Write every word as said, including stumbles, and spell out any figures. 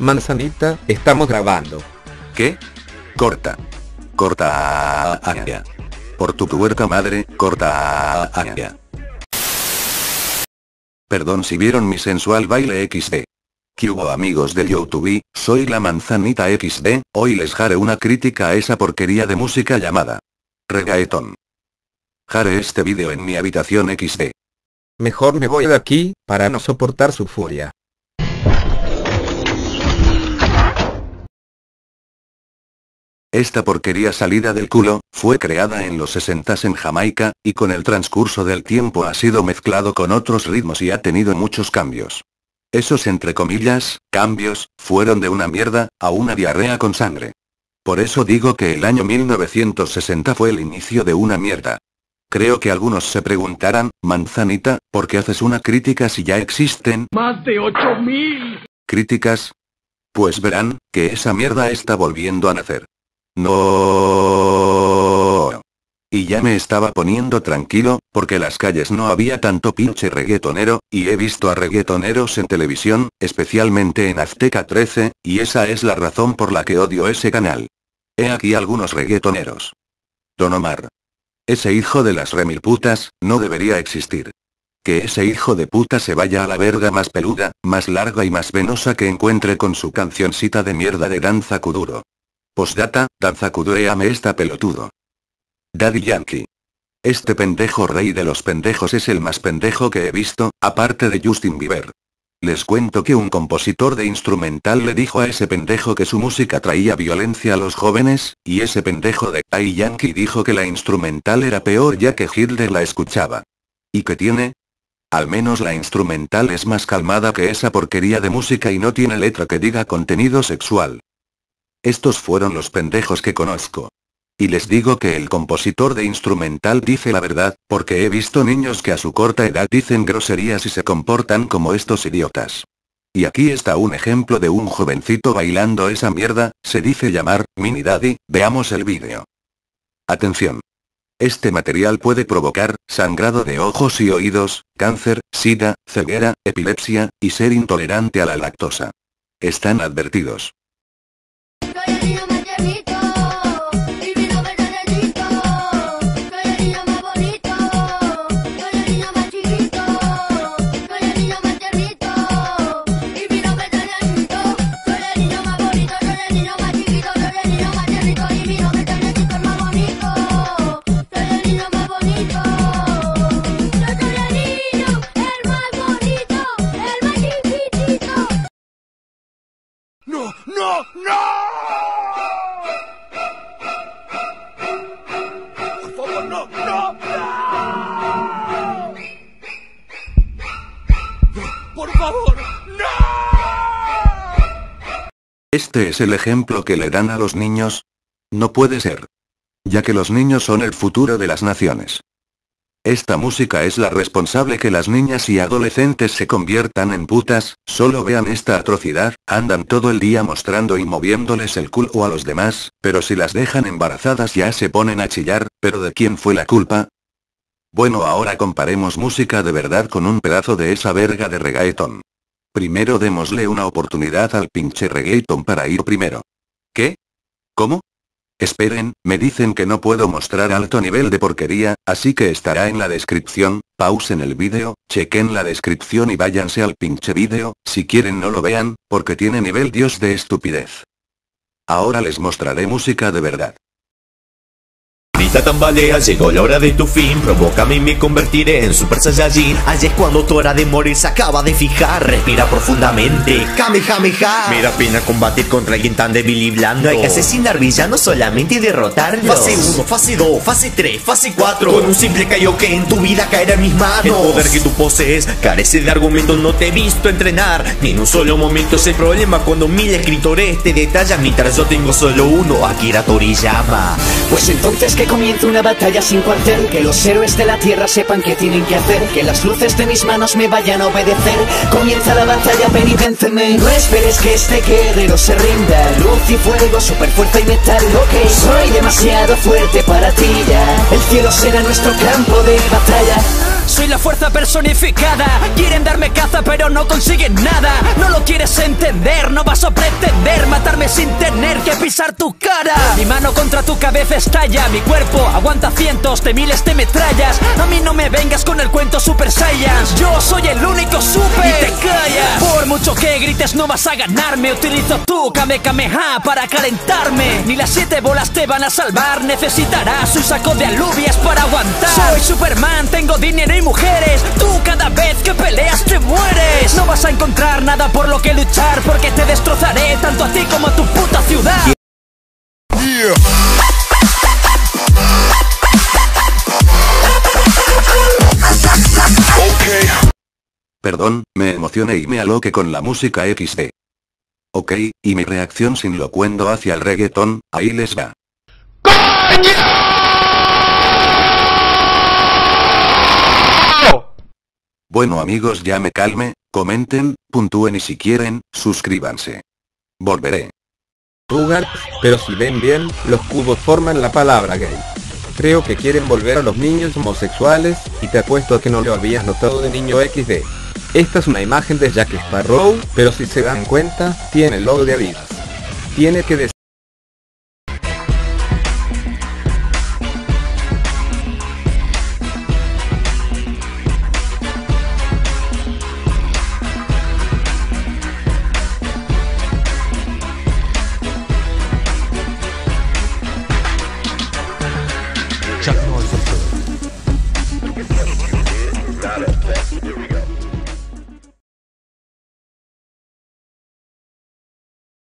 Manzanita, estamos grabando. ¿Qué? Corta. Corta. Agia. Por tu puerca madre, corta. Agia. Perdón si vieron mi sensual baile equis de. ¿Qué hubo, amigos de YouTube? Soy la Manzanita equis de, hoy les haré una crítica a esa porquería de música llamada reggaetón. Haré este vídeo en mi habitación equis de. Mejor me voy de aquí, para no soportar su furia. Esta porquería salida del culo, fue creada en los sesentas en Jamaica, y con el transcurso del tiempo ha sido mezclado con otros ritmos y ha tenido muchos cambios. Esos entre comillas, cambios, fueron de una mierda, a una diarrea con sangre. Por eso digo que el año mil novecientos sesenta fue el inicio de una mierda. Creo que algunos se preguntarán, Manzanita, ¿por qué haces una crítica si ya existen más de ocho mil críticas? Pues verán, que esa mierda está volviendo a nacer. No. Y ya me estaba poniendo tranquilo, porque en las calles no había tanto pinche reggaetonero, y he visto a reggaetoneros en televisión, especialmente en Azteca trece, y esa es la razón por la que odio ese canal. He aquí algunos reggaetoneros. Don Omar. Ese hijo de las remil putas, no debería existir. Que ese hijo de puta se vaya a la verga más peluda, más larga y más venosa que encuentre con su cancioncita de mierda de Danza Kuduro. Postdata, Danza Kuduréame esta pelotudo. Daddy Yankee. Este pendejo rey de los pendejos es el más pendejo que he visto, aparte de Justin Bieber. Les cuento que un compositor de instrumental le dijo a ese pendejo que su música traía violencia a los jóvenes, y ese pendejo de Daddy Yankee dijo que la instrumental era peor ya que Hitler la escuchaba. ¿Y qué tiene? Al menos la instrumental es más calmada que esa porquería de música y no tiene letra que diga contenido sexual. Estos fueron los pendejos que conozco. Y les digo que el compositor de instrumental dice la verdad, porque he visto niños que a su corta edad dicen groserías y se comportan como estos idiotas. Y aquí está un ejemplo de un jovencito bailando esa mierda, se dice llamar Mini Daddy, veamos el vídeo. Atención. Este material puede provocar sangrado de ojos y oídos, cáncer, sida, ceguera, epilepsia, y ser intolerante a la lactosa. Están advertidos. Soy el niño más tiernito, divino verdaderito. Soy el niño más bonito, soy el niño más chiquito. Soy el niño más tiernito, divino verdaderito. Soy el niño más bonito, soy el niño más chiquito. Soy el niño más tiernito, divino verdaderito, el más bonito. Soy el niño más bonito. Yo soy el niño, el más bonito, el más chiquitito. ¡No, no, no! ¡Por favor, no, no! ¡No! ¡Por favor, no! ¿Este es el ejemplo que le dan a los niños? No puede ser. Ya que los niños son el futuro de las naciones. Esta música es la responsable que las niñas y adolescentes se conviertan en putas, solo vean esta atrocidad, andan todo el día mostrando y moviéndoles el culo a los demás, pero si las dejan embarazadas ya se ponen a chillar, ¿pero de quién fue la culpa? Bueno, ahora comparemos música de verdad con un pedazo de esa verga de reggaetón. Primero démosle una oportunidad al pinche reggaetón para ir primero. ¿Qué? ¿Cómo? Esperen, me dicen que no puedo mostrar alto nivel de porquería, así que estará en la descripción, pausen el vídeo, chequen la descripción y váyanse al pinche vídeo, si quieren no lo vean, porque tiene nivel dios de estupidez. Ahora les mostraré música de verdad. Grita, tambalea, llegó la hora de tu fin. Provócame y me convertiré en Super Saiyajin. Allí es cuando tu hora de morir se acaba de fijar. Respira profundamente, Kamehameha. Mira pena combatir contra alguien tan débil y blando. No hay que asesinar villanos, solamente derrotarlos. Fase uno, fase dos, fase tres, fase cuatro. Con un simple Kaioken tu vida caerá en mis manos. El poder que tú posees carece de argumentos, no te he visto entrenar ni en un solo momento. Es el problema cuando mil escritores te detallan, mientras yo tengo solo uno, Akira Toriyama. Pues entonces que comience una batalla sin cuartel, que los héroes de la tierra sepan qué tienen que hacer, que las luces de mis manos me vayan a obedecer. Comienza la batalla, ven y vénceme. No esperes que este guerrero se rinda. Luz y fuego, super fuerza y metal. Ok, soy demasiado fuerte para ti ya. El cielo será nuestro campo de batalla. soy la fuerza personificada. Quieren darme caza pero no consiguen nada. No lo quieres entender, no vas a pretender matarme sin tener que pisar tu cara. Mi mano contra tu cabeza estalla, mi cuerpo aguanta cientos de miles de metrallas. A mí no me vengas con el cuento Super Saiyans, yo soy el único super. Y te callas, por mucho que grites no vas a ganarme. Utilizo tu Kame Kameha para calentarme. Ni las siete bolas te van a salvar, necesitarás un saco de alubias para aguantar. Soy Superman, tengo dinero y mujeres. Tú cada vez que peleas te mueres. No vas a encontrar nada por lo que luchar, porque te destrozaré tanto a ti como a tu puta ciudad. Yeah. Okay. Perdón, me emocioné y me aloqué con la música equis de. Ok, y mi reacción sin locuendo hacia el reggaetón, ahí les va. Bueno amigos, ya me calme, comenten, puntúen y si quieren, suscríbanse. Volveré. Rugal, pero si ven bien, los cubos forman la palabra gay. Creo que quieren volver a los niños homosexuales, y te apuesto a que no lo habías notado de niño equis de. Esta es una imagen de Jack Sparrow, pero si se dan cuenta, tiene el logo de Adidas. Tiene que decir... Chuck Norris.